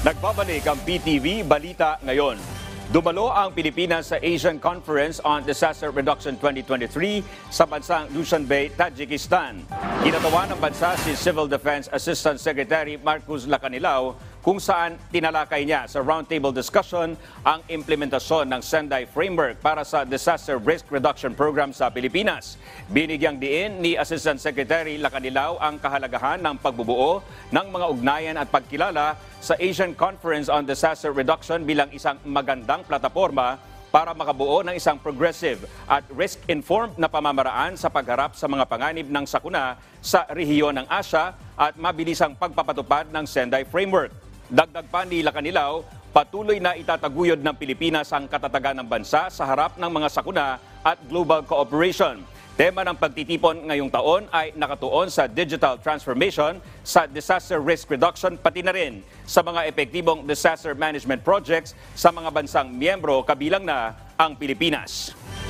Nagbabalik ang PTV Balita Ngayon. Dumalo ang Pilipinas sa Asian Conference on Disaster Reduction 2023 sa bansang Dushanbe, Tajikistan. Kinatawa ng bansa si Civil Defense Assistant Secretary Marcus Lacanilao kung saan tinalakay niya sa roundtable discussion ang implementasyon ng Sendai Framework para sa Disaster Risk Reduction Program sa Pilipinas. Binigyang diin ni Assistant Secretary Lacanilao ang kahalagahan ng pagbubuo ng mga ugnayan at pagkilala sa Asian Conference on Disaster Reduction bilang isang magandang plataporma para makabuo ng isang progressive at risk-informed na pamamaraan sa pagharap sa mga panganib ng sakuna sa rehiyon ng Asya at mabilisang pagpapatupad ng Sendai Framework. Dagdag pa ni Lacanilao, patuloy na itataguyod ng Pilipinas ang katatagan ng bansa sa harap ng mga sakuna at global cooperation. Tema ng pagtitipon ngayong taon ay nakatuon sa digital transformation, sa disaster risk reduction, pati na rin sa mga epektibong disaster management projects sa mga bansang miyembro kabilang na ang Pilipinas.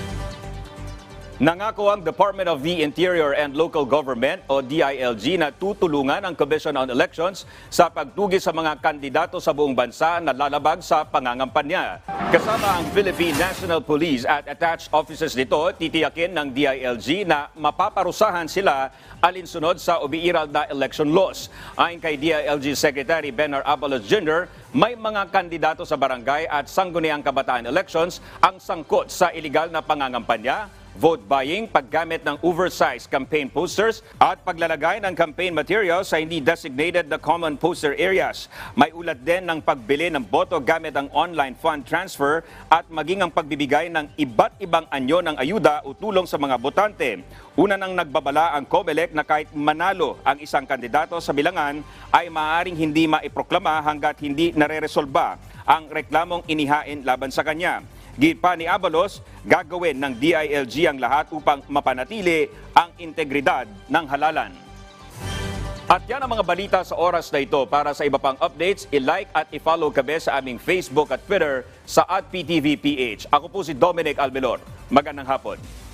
Nangako ang Department of the Interior and Local Government o DILG na tutulungan ang Commission on Elections sa pagtugis sa mga kandidato sa buong bansa na lalabag sa pangangampanya. Kasama ang Philippine National Police at attached offices nito, titiyakin ng DILG na mapaparusahan sila alinsunod sa umiiral na election laws. Ayon kay DILG Secretary Benar Abalos Jr., may mga kandidato sa barangay at sangguniang kabataan elections ang sangkot sa iligal na pangangampanya, vote buying, paggamit ng oversized campaign posters at paglalagay ng campaign materials sa hindi designated na common poster areas. May ulat din ng pagbili ng boto gamit ang online fund transfer at maging ang pagbibigay ng iba't ibang anyo ng ayuda o tulong sa mga botante. Una nang nagbabala ang COMELEC na kahit manalo ang isang kandidato sa bilangan ay maaaring hindi maiproklama hanggat hindi nareresolba ang reklamong inihain laban sa kanya. Git pa ni Abalos, gagawin ng DILG ang lahat upang mapanatili ang integridad ng halalan. At yan ang mga balita sa oras na ito. Para sa iba pang updates, i-like at i-follow kami sa aming Facebook at Twitter sa @PTVPH. Ako po si Dominic Almelor. Magandang hapon.